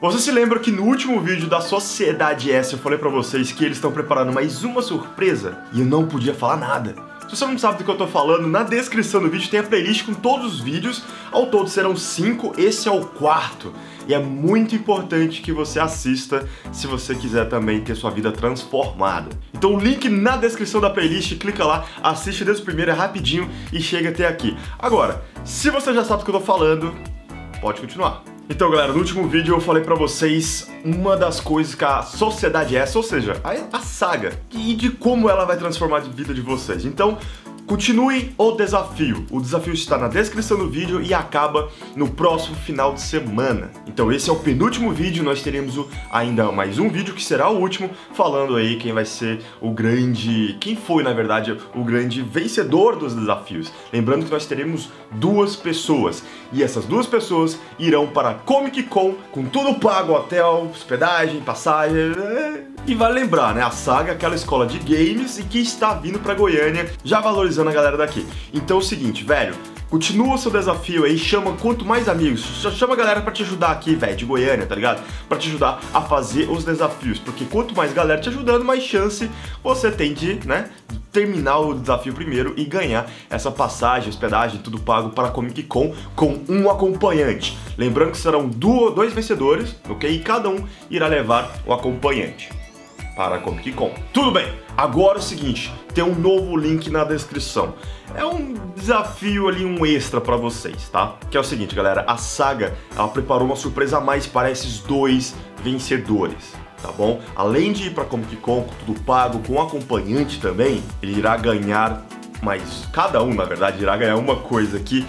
Você se lembra que no último vídeo da Sociedade S eu falei pra vocês que eles estão preparando mais uma surpresa e eu não podia falar nada. Se você não sabe do que eu tô falando, na descrição do vídeo tem a playlist com todos os vídeos. Ao todo serão 5, esse é o 4. E é muito importante que você assista se você quiser também ter sua vida transformada. Então o link na descrição da playlist, clica lá, assiste desde o primeiro, é rapidinho e chega até aqui. Agora, se você já sabe do que eu tô falando, pode continuar. Então galera, no último vídeo eu falei pra vocês uma das coisas que a Sociedade S, ou seja, a saga, e de como ela vai transformar a vida de vocês. Então, continue o desafio. O desafio está na descrição do vídeo e acaba no próximo final de semana. Então esse é o penúltimo vídeo, nós teremos ainda mais um vídeo que será o último, falando aí quem vai ser o grande... Quem foi, na verdade, o grande vencedor dos desafios. Lembrando que nós teremos 2 pessoas. E essas 2 pessoas irão para a Comic Con com tudo pago, hotel, hospedagem, passagem... E vale lembrar, né, a saga é aquela escola de games e que está vindo pra Goiânia, já valorizando a galera daqui. Então é o seguinte, velho, continua o seu desafio aí, chama quanto mais amigos, chama a galera pra te ajudar aqui, velho, de Goiânia, tá ligado? Pra te ajudar a fazer os desafios, porque quanto mais galera te ajudando, mais chance você tem de, né, terminar o desafio primeiro e ganhar essa passagem, hospedagem, tudo pago para a Comic Con com um acompanhante. Lembrando que serão 2 vencedores, ok? E cada um irá levar um acompanhante para a Comic Con. Tudo bem, agora é o seguinte, tem um novo link na descrição. É um desafio ali, um extra pra vocês, tá? Que é o seguinte, galera, a saga, ela preparou uma surpresa a mais para esses 2 vencedores, tá bom? Além de ir pra Comic Con com tudo pago, com acompanhante também, ele irá ganhar, mas cada um, na verdade, irá ganhar uma coisa que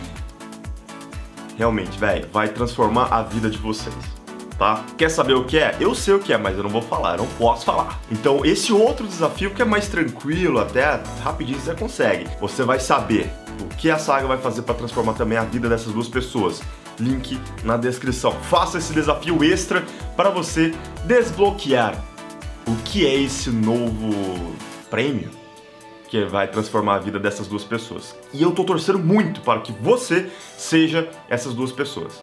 realmente, velho, vai transformar a vida de vocês. Tá? Quer saber o que é? Eu sei o que é, mas eu não vou falar, eu não posso falar. Então esse outro desafio que é mais tranquilo, até rapidinho você consegue. Você vai saber o que a saga vai fazer para transformar também a vida dessas 2 pessoas. Link na descrição. Faça esse desafio extra para você desbloquear o que é esse novo prêmio que vai transformar a vida dessas 2 pessoas. E eu tô torcendo muito para que você seja essas 2 pessoas.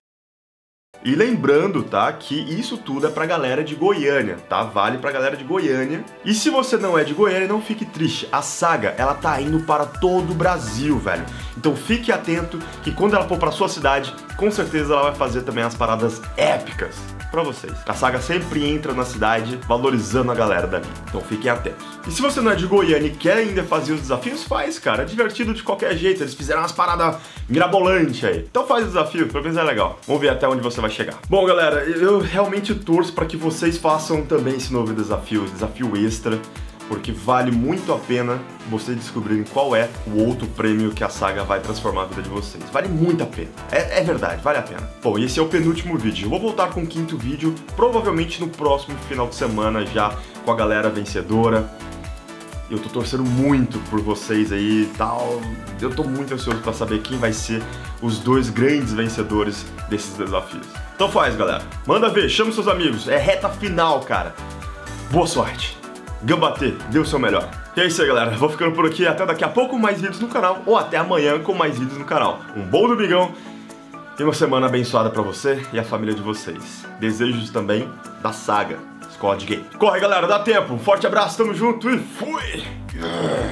E lembrando, tá, que isso tudo é pra galera de Goiânia, tá? Vale pra galera de Goiânia. E se você não é de Goiânia, não fique triste. A saga, ela tá indo para todo o Brasil, velho. Então fique atento que quando ela for pra sua cidade, com certeza ela vai fazer também as paradas épicas pra vocês. A saga sempre entra na cidade valorizando a galera dali. Então fiquem atentos. E se você não é de Goiânia e quer ainda fazer os desafios, faz, cara. É divertido de qualquer jeito. Eles fizeram umas paradas mirabolantes aí. Então faz o desafio, pelo menos é legal. Vamos ver até onde você vai chegar. Bom, galera, eu realmente torço para que vocês façam também esse novo desafio extra, porque vale muito a pena vocês descobrirem qual é o outro prêmio que a saga vai transformar a vida de vocês. Vale muito a pena. É verdade, vale a pena. Bom, esse é o penúltimo vídeo. Eu vou voltar com o 5º vídeo, provavelmente no próximo final de semana, já com a galera vencedora. Eu tô torcendo muito por vocês aí e tal. Eu tô muito ansioso pra saber quem vai ser os 2 grandes vencedores desses desafios. Então faz, galera. Manda ver, chama seus amigos. É reta final, cara. Boa sorte. Gambatê, dê o seu melhor. E é isso aí, galera. Vou ficando por aqui. Até daqui a pouco mais vídeos no canal. Ou até amanhã com mais vídeos no canal. Um bom domingão e uma semana abençoada pra você e a família de vocês. Desejos também da saga Escola de Game. Corre, galera, dá tempo. Um forte abraço, tamo junto e fui!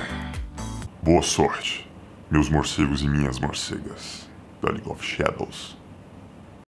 Boa sorte, meus morcegos e minhas morcegas da League of Shadows.